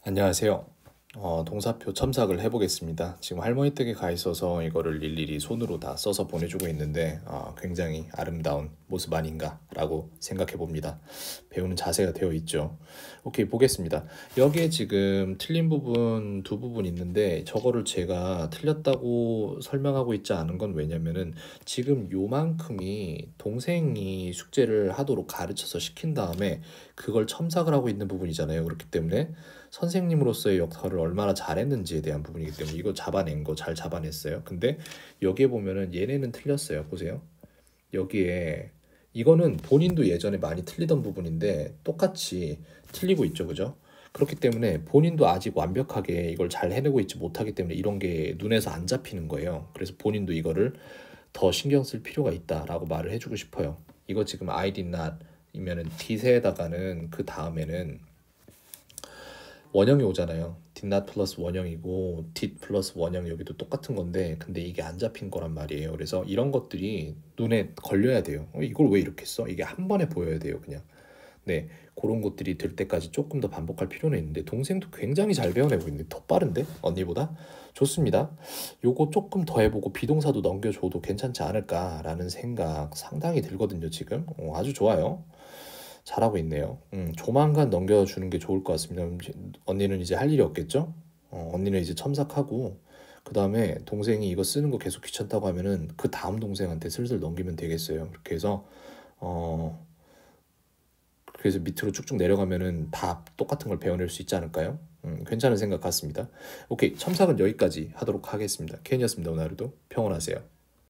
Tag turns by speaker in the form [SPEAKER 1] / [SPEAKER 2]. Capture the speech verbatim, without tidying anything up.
[SPEAKER 1] 안녕하세요. 어, 동사표 첨삭을 해보겠습니다. 지금 할머니 댁에 가 있어서 이거를 일일이 손으로 다 써서 보내주고 있는데 어, 굉장히 아름다운 모습 아닌가 라고 생각해 봅니다. 배우는 자세가 되어 있죠. 오케이, 보겠습니다. 여기에 지금 틀린 부분 두 부분 있는데 저거를 제가 틀렸다고 설명하고 있지 않은 건 왜냐면은 지금 요만큼이 동생이 숙제를 하도록 가르쳐서 시킨 다음에 그걸 첨삭을 하고 있는 부분이잖아요. 그렇기 때문에 선생님으로서의 역할을 얼마나 잘했는지에 대한 부분이기 때문에 이거 잡아낸 거 잘 잡아냈어요. 근데 여기에 보면은 얘네는 틀렸어요. 보세요. 여기에 이거는 본인도 예전에 많이 틀리던 부분인데 똑같이 틀리고 있죠. 그죠? 그렇기 때문에 본인도 아직 완벽하게 이걸 잘 해내고 있지 못하기 때문에 이런 게 눈에서 안 잡히는 거예요. 그래서 본인도 이거를 더 신경 쓸 필요가 있다라고 말을 해주고 싶어요. 이거 지금 I did not 이면은 did에다가는 그 다음에는 원형이 오잖아요. did not 플러스 원형이고 did 플러스 원형 여기도 똑같은 건데 근데 이게 안 잡힌 거란 말이에요. 그래서 이런 것들이 눈에 걸려야 돼요. 어, 이걸 왜 이렇게 써? 이게 한 번에 보여야 돼요. 그냥. 네, 그런 것들이 될 때까지 조금 더 반복할 필요는 있는데 동생도 굉장히 잘 배워내고 있는데 더 빠른데? 언니보다? 좋습니다. 요거 조금 더 해보고 비동사도 넘겨줘도 괜찮지 않을까라는 생각 상당히 들거든요. 지금 어, 아주 좋아요. 잘하고 있네요. 음, 조만간 넘겨주는 게 좋을 것 같습니다. 음, 언니는 이제 할 일이 없겠죠? 어, 언니는 이제 첨삭하고 그 다음에 동생이 이거 쓰는 거 계속 귀찮다고 하면은 그 다음 동생한테 슬슬 넘기면 되겠어요. 그렇게 해서 어 그래서 밑으로 쭉쭉 내려가면은 다 똑같은 걸 배워낼 수 있지 않을까요? 음, 괜찮은 생각 같습니다. 오케이, 첨삭은 여기까지 하도록 하겠습니다. 켄이었습니다. 오늘 하루도 평온하세요.